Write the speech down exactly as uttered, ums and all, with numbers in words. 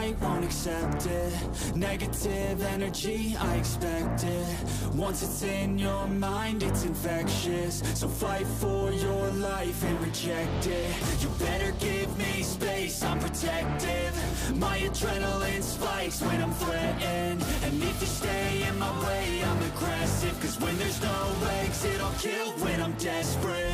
they won't accept it. Negative energy, I expect it. Once it's in your mind, it's infectious. So fight for your life and reject it. You better give me space, I'm protective. My adrenaline spikes when I'm threatened. And if you stay in my way, I'm aggressive. Cause when there's no exit, I'll kill when I'm desperate.